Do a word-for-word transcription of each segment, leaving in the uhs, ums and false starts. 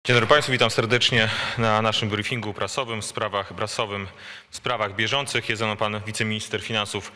Dzień dobry Państwu, witam serdecznie na naszym briefingu prasowym w sprawach prasowym, w sprawach bieżących. Jest ze mną pan wiceminister finansów,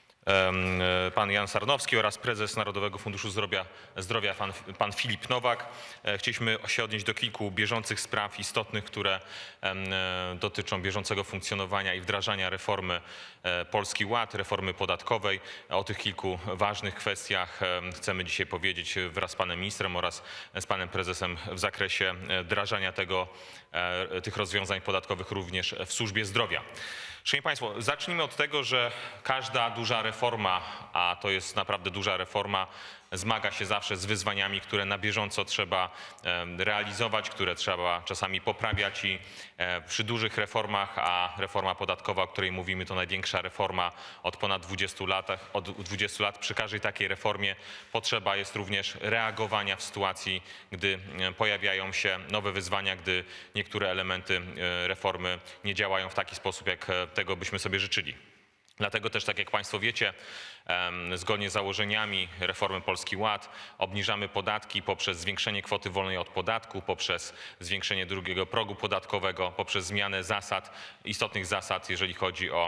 pan Jan Sarnowski oraz prezes Narodowego Funduszu Zdrowia, Zdrowia pan, pan Filip Nowak. Chcieliśmy się odnieść do kilku bieżących spraw istotnych, które dotyczą bieżącego funkcjonowania i wdrażania reformy Polski Ład, reformy podatkowej. O tych kilku ważnych kwestiach chcemy dzisiaj powiedzieć wraz z panem ministrem oraz z panem prezesem w zakresie wdrażania tego, tych rozwiązań podatkowych również w służbie zdrowia. Szanowni Państwo, zacznijmy od tego, że każda duża reforma, a to jest naprawdę duża reforma, zmaga się zawsze z wyzwaniami, które na bieżąco trzeba realizować, które trzeba czasami poprawiać i przy dużych reformach, a reforma podatkowa, o której mówimy, to największa reforma od ponad dwudziestu lat, od dwudziestu lat. Przy każdej takiej reformie potrzeba jest również reagowania w sytuacji, gdy pojawiają się nowe wyzwania, gdy niektóre elementy reformy nie działają w taki sposób, jak tego byśmy sobie życzyli. Dlatego też, tak jak Państwo wiecie, zgodnie z założeniami reformy Polski Ład obniżamy podatki poprzez zwiększenie kwoty wolnej od podatku, poprzez zwiększenie drugiego progu podatkowego, poprzez zmianę zasad, istotnych zasad, jeżeli chodzi o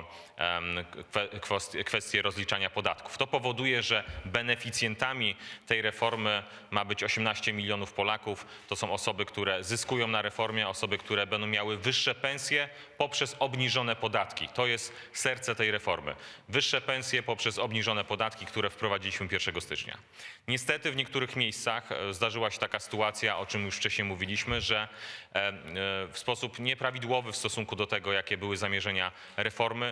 kwestie rozliczania podatków. To powoduje, że beneficjentami tej reformy ma być osiemnaście milionów Polaków. To są osoby, które zyskują na reformie, osoby, które będą miały wyższe pensje poprzez obniżone podatki. To jest serce tej reformy. Wyższe pensje poprzez obniżone podatki, które wprowadziliśmy pierwszego stycznia. Niestety w niektórych miejscach zdarzyła się taka sytuacja, o czym już wcześniej mówiliśmy, że w sposób nieprawidłowy w stosunku do tego, jakie były zamierzenia reformy,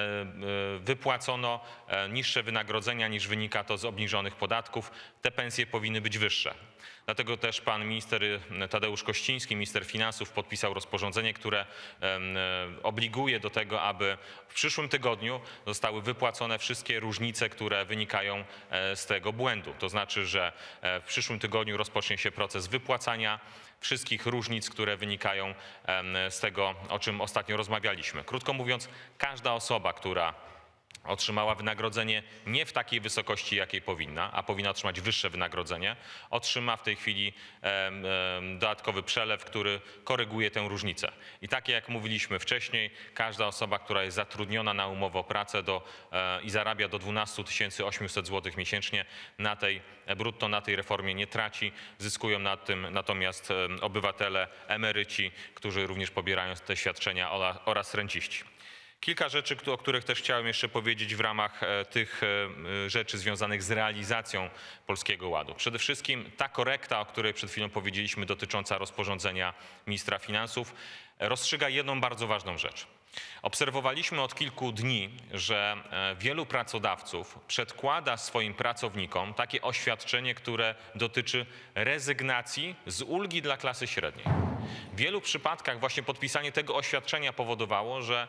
wypłacono niższe wynagrodzenia, niż wynika to z obniżonych podatków. Te pensje powinny być wyższe. Dlatego też pan minister Tadeusz Kościński, minister finansów, podpisał rozporządzenie, które obliguje do tego, aby w przyszłym tygodniu zostały wypłacone wszystkie różnice, które wynikają z tego błędu. To znaczy, że w przyszłym tygodniu rozpocznie się proces wypłacania wszystkich różnic, które wynikają z tego, o czym ostatnio rozmawialiśmy. Krótko mówiąc, każda osoba, która otrzymała wynagrodzenie nie w takiej wysokości, jakiej powinna, a powinna otrzymać wyższe wynagrodzenie, otrzyma w tej chwili dodatkowy przelew, który koryguje tę różnicę. I tak jak mówiliśmy wcześniej, każda osoba, która jest zatrudniona na umowę o pracę do, i zarabia do dwunastu tysięcy osiemset złotych miesięcznie, na tej brutto na tej reformie nie traci. Zyskują na tym natomiast obywatele, emeryci, którzy również pobierają te świadczenia, oraz renciści. Kilka rzeczy, o których też chciałem jeszcze powiedzieć w ramach tych rzeczy związanych z realizacją Polskiego Ładu. Przede wszystkim ta korekta, o której przed chwilą powiedzieliśmy, dotycząca rozporządzenia ministra finansów, rozstrzyga jedną bardzo ważną rzecz. Obserwowaliśmy od kilku dni, że wielu pracodawców przedkłada swoim pracownikom takie oświadczenie, które dotyczy rezygnacji z ulgi dla klasy średniej. W wielu przypadkach właśnie podpisanie tego oświadczenia powodowało, że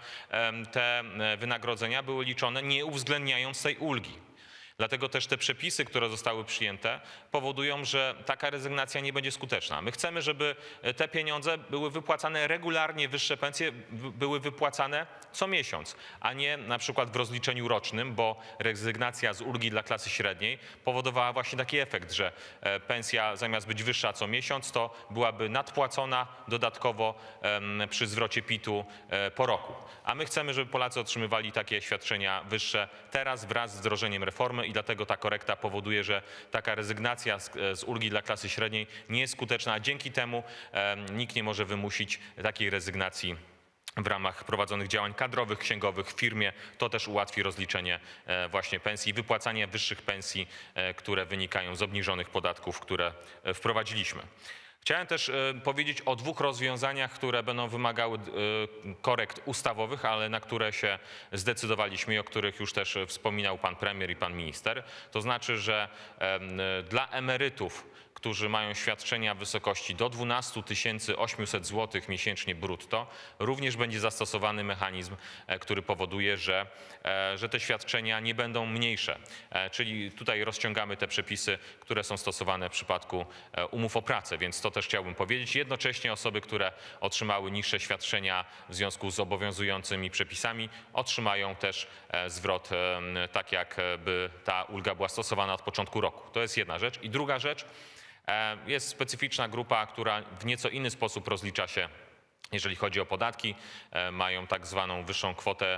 te wynagrodzenia były liczone nie uwzględniając tej ulgi. Dlatego też te przepisy, które zostały przyjęte, powodują, że taka rezygnacja nie będzie skuteczna. My chcemy, żeby te pieniądze były wypłacane regularnie, wyższe pensje były wypłacane co miesiąc, a nie na przykład w rozliczeniu rocznym, bo rezygnacja z ulgi dla klasy średniej powodowała właśnie taki efekt, że pensja zamiast być wyższa co miesiąc, to byłaby nadpłacona dodatkowo przy zwrocie pitu po roku. A my chcemy, żeby Polacy otrzymywali takie świadczenia wyższe teraz wraz z wdrożeniem reformy. I dlatego ta korekta powoduje, że taka rezygnacja z, z ulgi dla klasy średniej nie jest skuteczna, a dzięki temu e, nikt nie może wymusić takiej rezygnacji w ramach prowadzonych działań kadrowych, księgowych w firmie. To też ułatwi rozliczenie e, właśnie pensji i wypłacanie wyższych pensji, e, które wynikają z obniżonych podatków, które wprowadziliśmy. Chciałem też powiedzieć o dwóch rozwiązaniach, które będą wymagały korekt ustawowych, ale na które się zdecydowaliśmy i o których już też wspominał pan premier i pan minister. To znaczy, że dla emerytów, którzy mają świadczenia w wysokości do dwunastu tysięcy osiemset złotych miesięcznie brutto, również będzie zastosowany mechanizm, który powoduje, że, że te świadczenia nie będą mniejsze. Czyli tutaj rozciągamy te przepisy, które są stosowane w przypadku umów o pracę, więc to też chciałbym powiedzieć. Jednocześnie osoby, które otrzymały niższe świadczenia w związku z obowiązującymi przepisami, otrzymają też zwrot, tak jakby ta ulga była stosowana od początku roku. To jest jedna rzecz. I druga rzecz, Jest specyficzna grupa, która w nieco inny sposób rozlicza się, jeżeli chodzi o podatki, mają tak zwaną wyższą kwotę,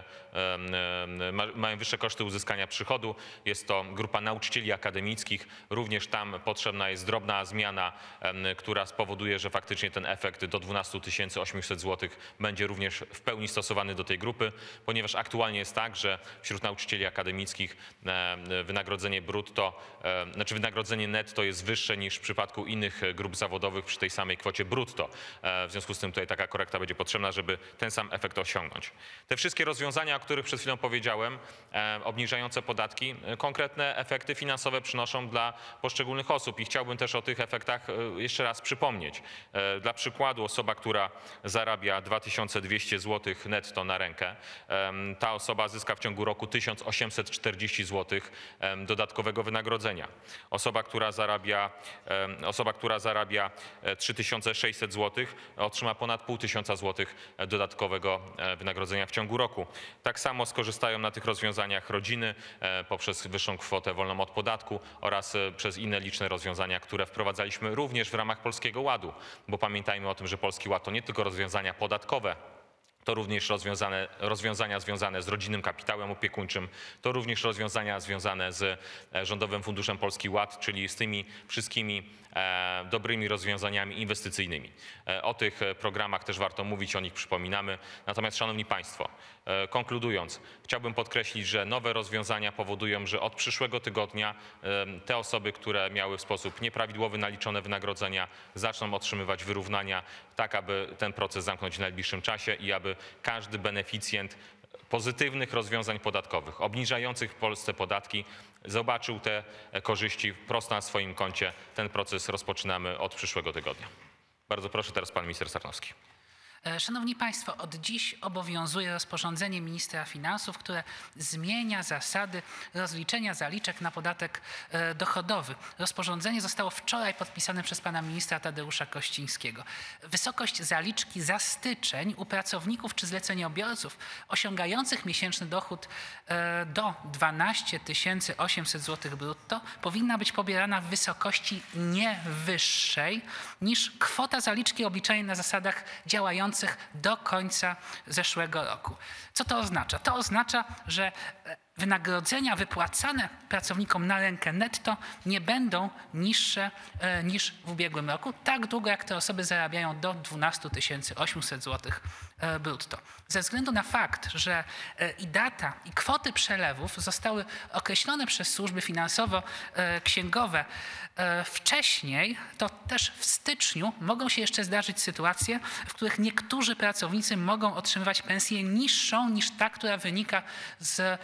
mają wyższe koszty uzyskania przychodu. Jest to grupa nauczycieli akademickich. Również tam potrzebna jest drobna zmiana, która spowoduje, że faktycznie ten efekt do dwunastu tysięcy osiemset złotych będzie również w pełni stosowany do tej grupy, ponieważ aktualnie jest tak, że wśród nauczycieli akademickich wynagrodzenie brutto, znaczy wynagrodzenie netto jest wyższe niż w przypadku innych grup zawodowych przy tej samej kwocie brutto. W związku z tym tutaj taka korekta będzie potrzebna, żeby ten sam efekt osiągnąć. Te wszystkie rozwiązania, o których przed chwilą powiedziałem, e, obniżające podatki, e, konkretne efekty finansowe przynoszą dla poszczególnych osób i chciałbym też o tych efektach e, jeszcze raz przypomnieć. E, dla przykładu osoba, która zarabia dwa tysiące dwieście złotych netto na rękę, e, ta osoba zyska w ciągu roku tysiąc osiemset czterdzieści złotych e, dodatkowego wynagrodzenia. Osoba, która zarabia, e, osoba, która zarabia trzy tysiące sześćset złotych, otrzyma ponad pół tysiąca złotych dodatkowego wynagrodzenia w ciągu roku. Tak samo skorzystają na tych rozwiązaniach rodziny poprzez wyższą kwotę wolną od podatku oraz przez inne liczne rozwiązania, które wprowadzaliśmy również w ramach Polskiego Ładu, bo pamiętajmy o tym, że Polski Ład to nie tylko rozwiązania podatkowe, to również rozwiązane, rozwiązania związane z rodzinnym kapitałem opiekuńczym, to również rozwiązania związane z Rządowym Funduszem Polski Ład, czyli z tymi wszystkimi e, dobrymi rozwiązaniami inwestycyjnymi. E, o tych programach też warto mówić, o nich przypominamy. Natomiast, szanowni państwo, e, konkludując, chciałbym podkreślić, że nowe rozwiązania powodują, że od przyszłego tygodnia e, te osoby, które miały w sposób nieprawidłowy naliczone wynagrodzenia, zaczną otrzymywać wyrównania, tak aby ten proces zamknąć w najbliższym czasie i aby każdy beneficjent pozytywnych rozwiązań podatkowych, obniżających w Polsce podatki, zobaczył te korzyści prosto na swoim koncie. Ten proces rozpoczynamy od przyszłego tygodnia. Bardzo proszę, teraz pan minister Sarnowski. Szanowni Państwo, od dziś obowiązuje rozporządzenie ministra finansów, które zmienia zasady rozliczenia zaliczek na podatek dochodowy. Rozporządzenie zostało wczoraj podpisane przez pana ministra Tadeusza Kościńskiego. Wysokość zaliczki za styczeń u pracowników czy zleceniobiorców osiągających miesięczny dochód do dwanaście tysięcy osiemset złotych brutto powinna być pobierana w wysokości nie wyższej niż kwota zaliczki obliczanej na zasadach działających do końca zeszłego roku. Co to oznacza? To oznacza, że wynagrodzenia wypłacane pracownikom na rękę netto nie będą niższe niż w ubiegłym roku, tak długo jak te osoby zarabiają do dwunastu tysięcy osiemset złotych brutto. Ze względu na fakt, że i data, i kwoty przelewów zostały określone przez służby finansowo-księgowe wcześniej, to też w styczniu mogą się jeszcze zdarzyć sytuacje, w których niektórzy pracownicy mogą otrzymywać pensję niższą niż ta, która wynika z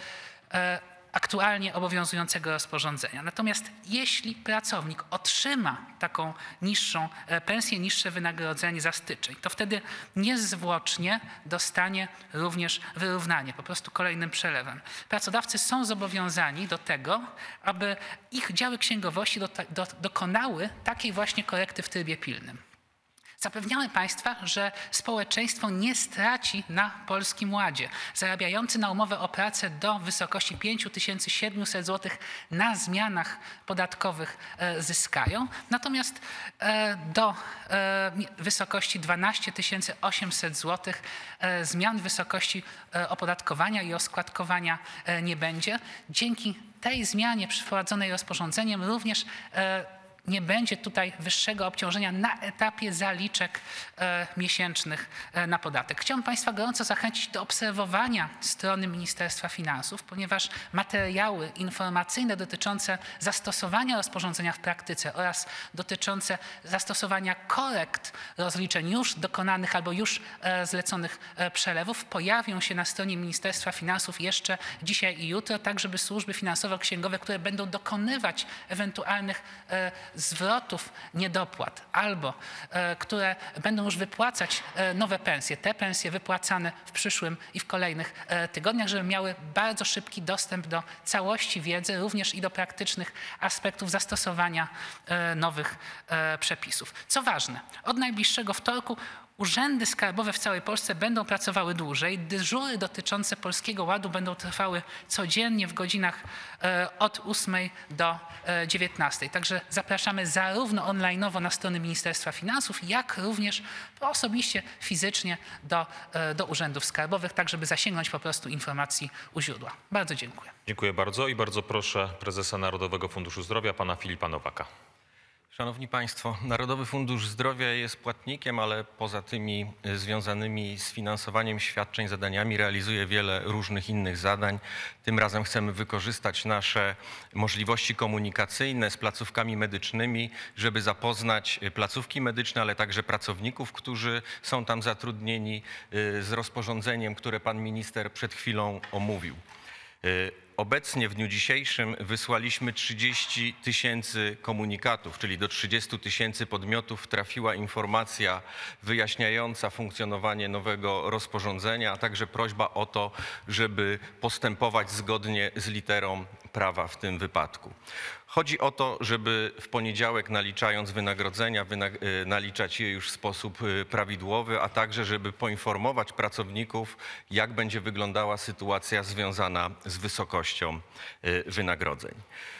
aktualnie obowiązującego rozporządzenia. Natomiast jeśli pracownik otrzyma taką niższą pensję, niższe wynagrodzenie za styczeń, to wtedy niezwłocznie dostanie również wyrównanie, po prostu kolejnym przelewem. Pracodawcy są zobowiązani do tego, aby ich działy księgowości do, do, dokonały takiej właśnie korekty w trybie pilnym. Zapewniamy Państwa, że społeczeństwo nie straci na Polskim Ładzie. Zarabiający na umowę o pracę do wysokości pięć tysięcy siedemset złotych na zmianach podatkowych zyskają, natomiast do wysokości dwanaście tysięcy osiemset złotych zmian wysokości opodatkowania i oskładkowania nie będzie. Dzięki tej zmianie przeprowadzonej rozporządzeniem również nie będzie tutaj wyższego obciążenia na etapie zaliczek e, miesięcznych e, na podatek. Chciałbym Państwa gorąco zachęcić do obserwowania strony Ministerstwa Finansów, ponieważ materiały informacyjne dotyczące zastosowania rozporządzenia w praktyce oraz dotyczące zastosowania korekt rozliczeń już dokonanych albo już e, zleconych e, przelewów pojawią się na stronie Ministerstwa Finansów jeszcze dzisiaj i jutro, tak żeby służby finansowo-księgowe, które będą dokonywać ewentualnych e, zwrotów niedopłat albo e, które będą już wypłacać e, nowe pensje, te pensje wypłacane w przyszłym i w kolejnych e, tygodniach, żeby miały bardzo szybki dostęp do całości wiedzy, również i do praktycznych aspektów zastosowania e, nowych e, przepisów. Co ważne, od najbliższego wtorku urzędy skarbowe w całej Polsce będą pracowały dłużej. Dyżury dotyczące Polskiego Ładu będą trwały codziennie w godzinach e, od ósmej do dziewiętnastej. Także zapraszam zapraszamy zarówno online'owo na strony Ministerstwa Finansów, jak również osobiście, fizycznie do, do urzędów skarbowych, tak żeby zasięgnąć po prostu informacji u źródła. Bardzo dziękuję. Dziękuję bardzo i bardzo proszę prezesa Narodowego Funduszu Zdrowia, pana Filipa Nowaka. Szanowni Państwo, Narodowy Fundusz Zdrowia jest płatnikiem, ale poza tymi związanymi z finansowaniem świadczeń, zadaniami realizuje wiele różnych innych zadań. Tym razem chcemy wykorzystać nasze możliwości komunikacyjne z placówkami medycznymi, żeby zapoznać placówki medyczne, ale także pracowników, którzy są tam zatrudnieni, z rozporządzeniem, które pan minister przed chwilą omówił. Obecnie w dniu dzisiejszym wysłaliśmy trzydzieści tysięcy komunikatów, czyli do trzydziestu tysięcy podmiotów trafiła informacja wyjaśniająca funkcjonowanie nowego rozporządzenia, a także prośba o to, żeby postępować zgodnie z literą prawa w tym wypadku. Chodzi o to, żeby w poniedziałek, naliczając wynagrodzenia, wynag naliczać je już w sposób prawidłowy, a także żeby poinformować pracowników, jak będzie wyglądała sytuacja związana z wysokością wynagrodzeń.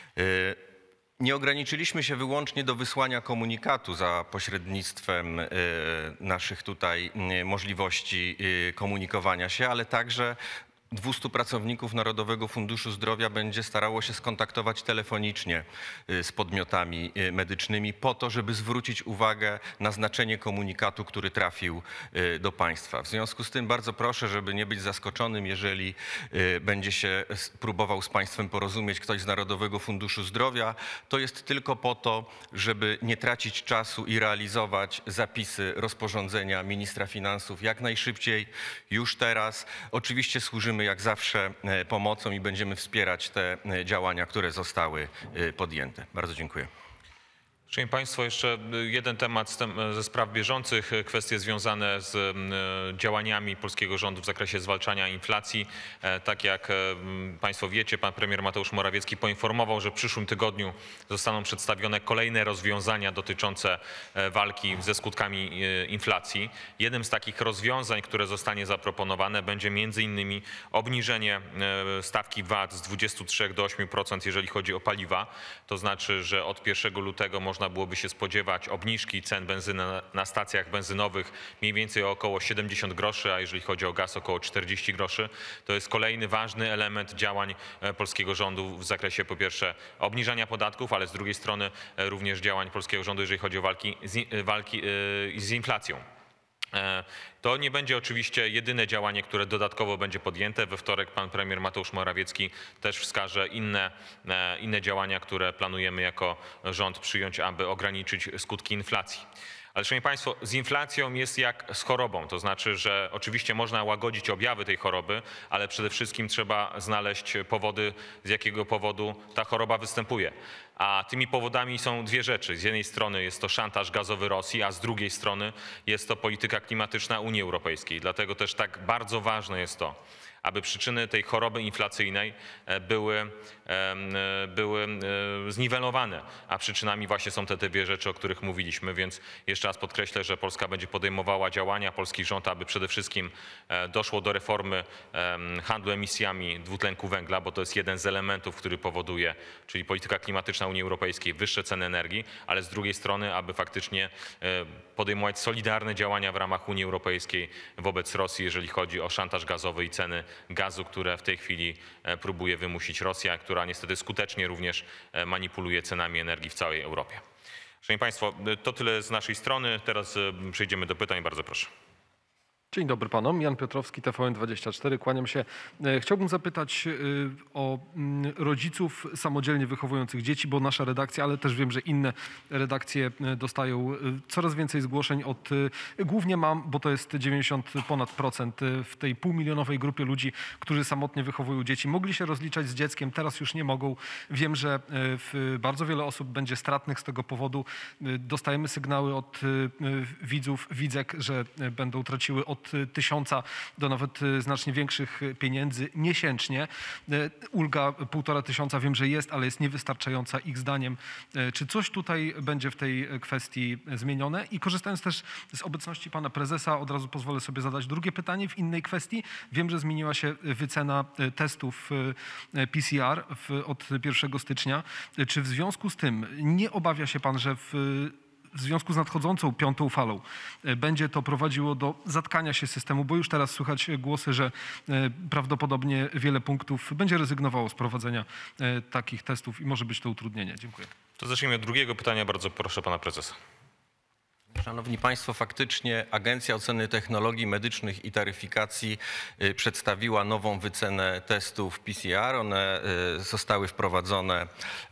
Nie ograniczyliśmy się wyłącznie do wysłania komunikatu za pośrednictwem naszych tutaj możliwości komunikowania się, ale także dwustu pracowników Narodowego Funduszu Zdrowia będzie starało się skontaktować telefonicznie z podmiotami medycznymi po to, żeby zwrócić uwagę na znaczenie komunikatu, który trafił do państwa. W związku z tym bardzo proszę, żeby nie być zaskoczonym, jeżeli będzie się próbował z państwem porozumieć ktoś z Narodowego Funduszu Zdrowia. To jest tylko po to, żeby nie tracić czasu i realizować zapisy rozporządzenia ministra finansów jak najszybciej, już teraz. Oczywiście służymy jak zawsze pomocą i będziemy wspierać te działania, które zostały podjęte. Bardzo dziękuję. Szanowni Państwo, jeszcze jeden temat ze spraw bieżących, kwestie związane z działaniami polskiego rządu w zakresie zwalczania inflacji. Tak jak Państwo wiecie, pan premier Mateusz Morawiecki poinformował, że w przyszłym tygodniu zostaną przedstawione kolejne rozwiązania dotyczące walki ze skutkami inflacji. Jednym z takich rozwiązań, które zostanie zaproponowane, będzie między innymi obniżenie stawki V A T z dwudziestu trzech do ośmiu procent, jeżeli chodzi o paliwa. To znaczy, że od pierwszego lutego można Można byłoby się spodziewać obniżki cen benzyny na stacjach benzynowych mniej więcej o około siedemdziesiąt groszy, a jeżeli chodzi o gaz około czterdzieści groszy. To jest kolejny ważny element działań polskiego rządu w zakresie po pierwsze obniżania podatków, ale z drugiej strony również działań polskiego rządu, jeżeli chodzi o walki z, walki z inflacją. To nie będzie oczywiście jedyne działanie, które dodatkowo będzie podjęte. We wtorek pan premier Mateusz Morawiecki też wskaże inne, inne działania, które planujemy jako rząd przyjąć, aby ograniczyć skutki inflacji. Ale szanowni Państwo, z inflacją jest jak z chorobą, to znaczy, że oczywiście można łagodzić objawy tej choroby, ale przede wszystkim trzeba znaleźć powody, z jakiego powodu ta choroba występuje. A tymi powodami są dwie rzeczy. Z jednej strony jest to szantaż gazowy Rosji, a z drugiej strony jest to polityka klimatyczna Unii Europejskiej. Dlatego też tak bardzo ważne jest to, aby przyczyny tej choroby inflacyjnej były, były zniwelowane, a przyczynami właśnie są te dwie rzeczy, o których mówiliśmy, więc jeszcze raz podkreślę, że Polska będzie podejmowała działania, polski rząd, aby przede wszystkim doszło do reformy handlu emisjami dwutlenku węgla, bo to jest jeden z elementów, który powoduje, czyli polityka klimatyczna Unii Europejskiej, wyższe ceny energii, ale z drugiej strony, aby faktycznie podejmować solidarne działania w ramach Unii Europejskiej wobec Rosji, jeżeli chodzi o szantaż gazowy i ceny gazu, które w tej chwili próbuje wymusić Rosja, która niestety skutecznie również manipuluje cenami energii w całej Europie. Szanowni Państwo, to tyle z naszej strony. Teraz przejdziemy do pytań. Bardzo proszę. Dzień dobry panom. Jan Piotrowski, T V N dwadzieścia cztery. Kłaniam się. Chciałbym zapytać o rodziców samodzielnie wychowujących dzieci, bo nasza redakcja, ale też wiem, że inne redakcje dostają coraz więcej zgłoszeń od głównie mam, bo to jest dziewięćdziesiąt ponad procent w tej półmilionowej grupie ludzi, którzy samotnie wychowują dzieci. Mogli się rozliczać z dzieckiem, teraz już nie mogą. Wiem, że bardzo wiele osób będzie stratnych z tego powodu. Dostajemy sygnały od widzów, widzek, że będą traciły od od tysiąca do nawet znacznie większych pieniędzy miesięcznie. Ulga półtora tysiąca wiem, że jest, ale jest niewystarczająca ich zdaniem. Czy coś tutaj będzie w tej kwestii zmienione? I korzystając też z obecności pana prezesa, od razu pozwolę sobie zadać drugie pytanie w innej kwestii. Wiem, że zmieniła się wycena testów P C R w, od pierwszego stycznia. Czy w związku z tym nie obawia się pan, że w w związku z nadchodzącą piątą falą będzie to prowadziło do zatkania się systemu, bo już teraz słychać głosy, że prawdopodobnie wiele punktów będzie rezygnowało z prowadzenia takich testów i może być to utrudnienie. Dziękuję. To zacznijmy od drugiego pytania. Bardzo proszę pana prezesa. Szanowni Państwo, faktycznie Agencja Oceny Technologii Medycznych i Taryfikacji przedstawiła nową wycenę testów P C R. One zostały wprowadzone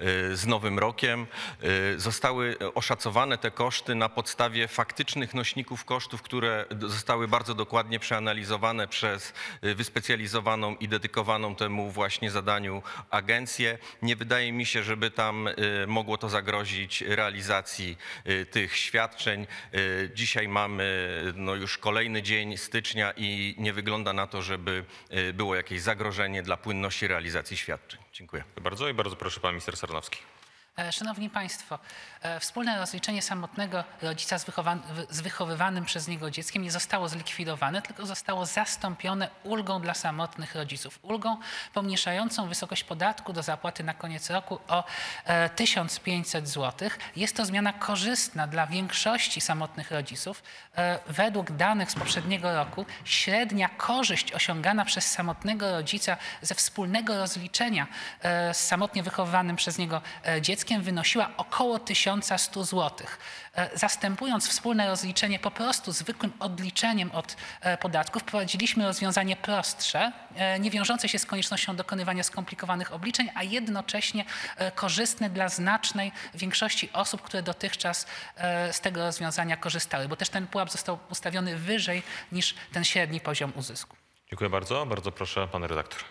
z nowym rokiem. Zostały oszacowane te koszty na podstawie faktycznych nośników kosztów, które zostały bardzo dokładnie przeanalizowane przez wyspecjalizowaną i dedykowaną temu właśnie zadaniu agencję. Nie wydaje mi się, żeby tam mogło to zagrozić realizacji tych świadczeń. Dzisiaj mamy no już kolejny dzień stycznia i nie wygląda na to, żeby było jakieś zagrożenie dla płynności realizacji świadczeń. Dziękuję. Dziękuję bardzo i bardzo proszę pan minister Sarnowski. Szanowni Państwo, wspólne rozliczenie samotnego rodzica z, z wychowywanym przez niego dzieckiem nie zostało zlikwidowane, tylko zostało zastąpione ulgą dla samotnych rodziców. Ulgą pomniejszającą wysokość podatku do zapłaty na koniec roku o tysiąc pięćset złotych. Jest to zmiana korzystna dla większości samotnych rodziców. Według danych z poprzedniego roku średnia korzyść osiągana przez samotnego rodzica ze wspólnego rozliczenia z samotnie wychowywanym przez niego dzieckiem wynosiła około tysiąc sto złotych. Zastępując wspólne rozliczenie po prostu zwykłym odliczeniem od podatków, wprowadziliśmy rozwiązanie prostsze, nie wiążące się z koniecznością dokonywania skomplikowanych obliczeń, a jednocześnie korzystne dla znacznej większości osób, które dotychczas z tego rozwiązania korzystały, bo też ten pułap został ustawiony wyżej niż ten średni poziom uzysku. Dziękuję bardzo. Bardzo proszę pan redaktor.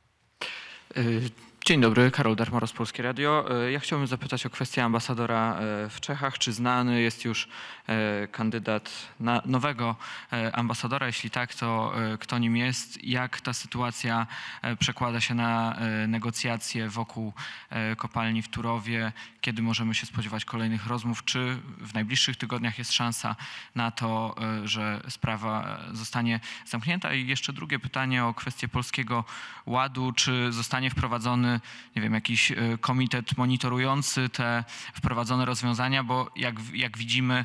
Dzień dobry, Karol Darmoros, Polskie Radio. Ja chciałbym zapytać o kwestię ambasadora w Czechach. Czy znany jest już kandydat na nowego ambasadora? Jeśli tak, to kto nim jest? Jak ta sytuacja przekłada się na negocjacje wokół kopalni w Turowie? Kiedy możemy się spodziewać kolejnych rozmów? Czy w najbliższych tygodniach jest szansa na to, że sprawa zostanie zamknięta? I jeszcze drugie pytanie o kwestię Polskiego Ładu. Czy zostanie wprowadzony, nie wiem, jakiś komitet monitorujący te wprowadzone rozwiązania, bo jak, jak widzimy,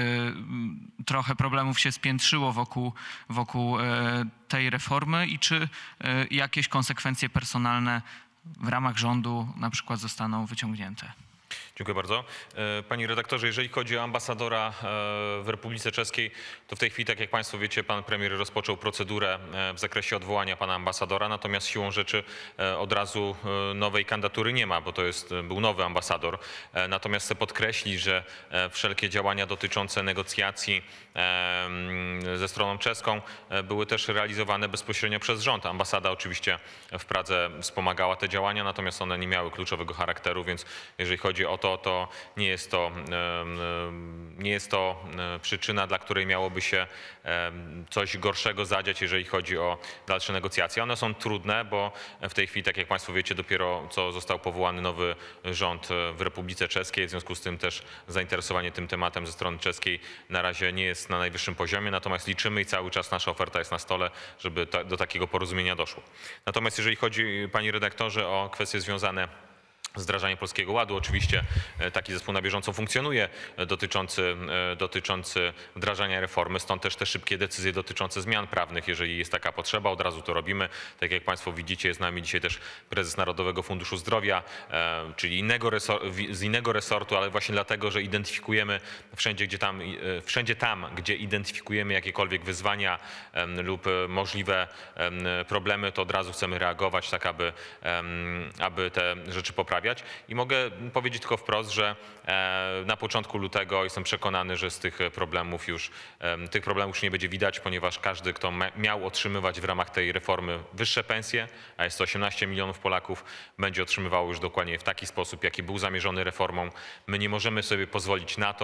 trochę problemów się spiętrzyło wokół, wokół tej reformy i czy jakieś konsekwencje personalne w ramach rządu na przykład zostaną wyciągnięte? Dziękuję bardzo. Panie redaktorze, jeżeli chodzi o ambasadora w Republice Czeskiej, to w tej chwili, tak jak państwo wiecie, pan premier rozpoczął procedurę w zakresie odwołania pana ambasadora, natomiast siłą rzeczy od razu nowej kandydatury nie ma, bo to jest, był nowy ambasador. Natomiast chcę podkreślić, że wszelkie działania dotyczące negocjacji ze stroną czeską były też realizowane bezpośrednio przez rząd. Ambasada oczywiście w Pradze wspomagała te działania, natomiast one nie miały kluczowego charakteru, więc jeżeli chodzi o to, to nie jest to, nie jest to przyczyna, dla której miałoby się coś gorszego zadziać, jeżeli chodzi o dalsze negocjacje. One są trudne, bo w tej chwili, tak jak państwo wiecie, dopiero co został powołany nowy rząd w Republice Czeskiej, w związku z tym też zainteresowanie tym tematem ze strony czeskiej na razie nie jest na najwyższym poziomie, natomiast liczymy i cały czas nasza oferta jest na stole, żeby ta, do takiego porozumienia doszło. Natomiast jeżeli chodzi, panie redaktorze, o kwestie związane z wdrażaniem Polskiego Ładu, oczywiście taki zespół na bieżąco funkcjonuje dotyczący, dotyczący wdrażania reformy, stąd też te szybkie decyzje dotyczące zmian prawnych. Jeżeli jest taka potrzeba, od razu to robimy. Tak jak państwo widzicie, jest z nami dzisiaj też prezes Narodowego Funduszu Zdrowia, czyli innego resortu, z innego resortu, ale właśnie dlatego, że identyfikujemy wszędzie, gdzie tam, wszędzie tam, gdzie identyfikujemy jakiekolwiek wyzwania lub możliwe problemy, to od razu chcemy reagować, tak aby, aby te rzeczy poprawić. I mogę powiedzieć tylko wprost, że na początku lutego jestem przekonany, że z tych problemów już, tych problemów już nie będzie widać, ponieważ każdy, kto miał otrzymywać w ramach tej reformy wyższe pensje, a jest to osiemnaście milionów Polaków, będzie otrzymywało już dokładnie w taki sposób, jaki był zamierzony reformą. My nie możemy sobie pozwolić na to,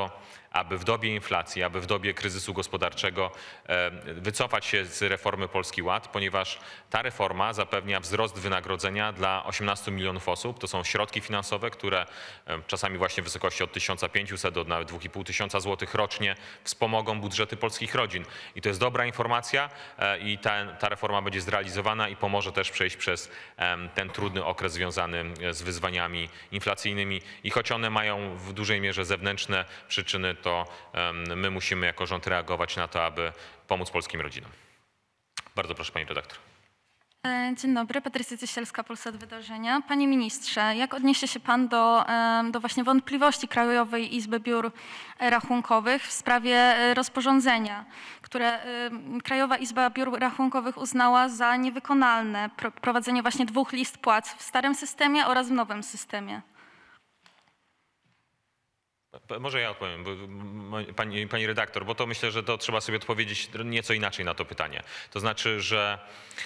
aby w dobie inflacji, aby w dobie kryzysu gospodarczego wycofać się z reformy Polski Ład, ponieważ ta reforma zapewnia wzrost wynagrodzenia dla osiemnastu milionów osób. To są środki finansowe, które czasami właśnie w wysokości od tysiąca pięciuset do nawet dwóch i pół tysiąca złotych rocznie wspomogą budżety polskich rodzin. I to jest dobra informacja i ta, ta reforma będzie zrealizowana i pomoże też przejść przez ten trudny okres związany z wyzwaniami inflacyjnymi. I choć one mają w dużej mierze zewnętrzne przyczyny, to my musimy jako rząd reagować na to, aby pomóc polskim rodzinom. Bardzo proszę, pani redaktor. Dzień dobry, Patrycja Ciesielska, Polsat Wydarzenia. Panie ministrze, jak odniesie się pan do, do właśnie wątpliwości Krajowej Izby Biur Rachunkowych w sprawie rozporządzenia, które Krajowa Izba Biur Rachunkowych uznała za niewykonalne, prowadzenie właśnie dwóch list płac w starym systemie oraz w nowym systemie? Może ja odpowiem, bo, pani, pani redaktor, bo to myślę, że to trzeba sobie odpowiedzieć nieco inaczej na to pytanie. To znaczy, że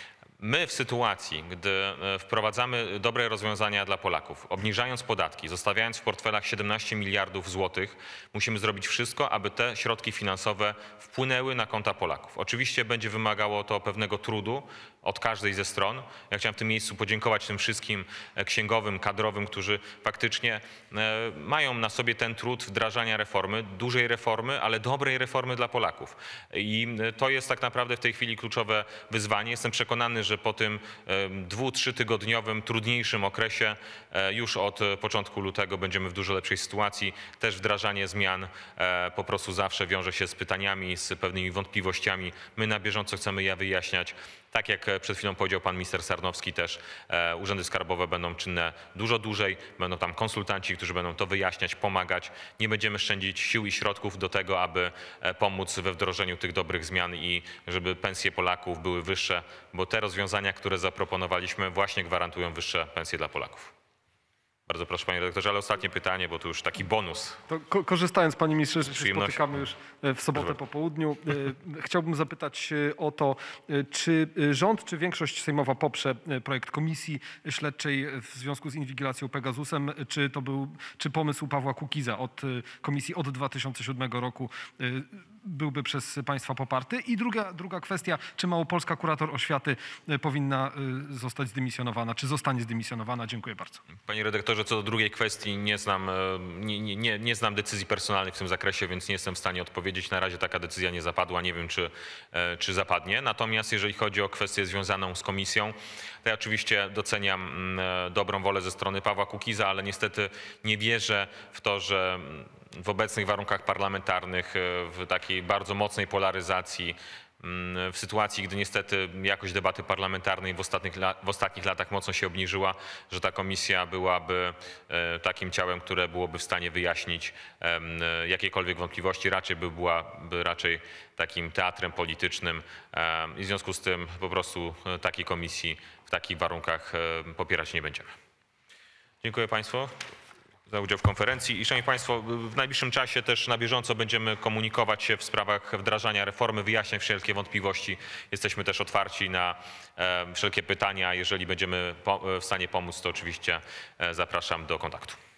my w sytuacji, gdy wprowadzamy dobre rozwiązania dla Polaków, obniżając podatki, zostawiając w portfelach siedemnaście miliardów złotych, musimy zrobić wszystko, aby te środki finansowe wpłynęły na konta Polaków. Oczywiście będzie wymagało to pewnego trudu od każdej ze stron. Ja chciałem w tym miejscu podziękować tym wszystkim księgowym, kadrowym, którzy faktycznie mają na sobie ten trud wdrażania reformy, dużej reformy, ale dobrej reformy dla Polaków. I to jest tak naprawdę w tej chwili kluczowe wyzwanie. Jestem przekonany, że po tym dwu-, trzytygodniowym, trudniejszym okresie już od początku lutego będziemy w dużo lepszej sytuacji. Też wdrażanie zmian po prostu zawsze wiąże się z pytaniami, z pewnymi wątpliwościami. My na bieżąco chcemy je wyjaśniać. Tak jak przed chwilą powiedział pan minister Sarnowski, też e, urzędy skarbowe będą czynne dużo dłużej, będą tam konsultanci, którzy będą to wyjaśniać, pomagać. Nie będziemy szczędzić sił i środków do tego, aby e, pomóc we wdrożeniu tych dobrych zmian i żeby pensje Polaków były wyższe, bo te rozwiązania, które zaproponowaliśmy, właśnie gwarantują wyższe pensje dla Polaków. Bardzo proszę, panie redaktorze, ale ostatnie pytanie, bo to już taki bonus. To ko korzystając, panie ministrze, że się Przyjemność. spotykamy już w sobotę po południu, chciałbym zapytać o to, czy rząd, czy większość sejmowa poprze projekt komisji śledczej w związku z inwigilacją Pegasusem, czy to był, czy pomysł Pawła Kukiza od komisji od dwa tysiące siódmego roku byłby przez państwa poparty? I druga, druga kwestia, czy małopolska kurator oświaty powinna zostać zdymisjonowana, czy zostanie zdymisjonowana? Dziękuję bardzo. Panie redaktorze, co do drugiej kwestii, nie znam, nie, nie, nie znam decyzji personalnych w tym zakresie, więc nie jestem w stanie odpowiedzieć. Na razie taka decyzja nie zapadła, nie wiem, czy, czy zapadnie. Natomiast jeżeli chodzi o kwestię związaną z komisją, to ja oczywiście doceniam dobrą wolę ze strony Pawła Kukiza, ale niestety nie wierzę w to, że w obecnych warunkach parlamentarnych, w takiej bardzo mocnej polaryzacji, w sytuacji, gdy niestety jakość debaty parlamentarnej w ostatnich, w ostatnich latach mocno się obniżyła, że ta komisja byłaby takim ciałem, które byłoby w stanie wyjaśnić jakiekolwiek wątpliwości, raczej by byłaby raczej takim teatrem politycznym i w związku z tym po prostu takiej komisji w takich warunkach popierać nie będziemy. Dziękuję państwu za udział w konferencji i szanowni państwo, w najbliższym czasie też na bieżąco będziemy komunikować się w sprawach wdrażania reformy, wyjaśniać wszelkie wątpliwości. Jesteśmy też otwarci na e, wszelkie pytania. Jeżeli będziemy po, w stanie pomóc, to oczywiście e, zapraszam do kontaktu.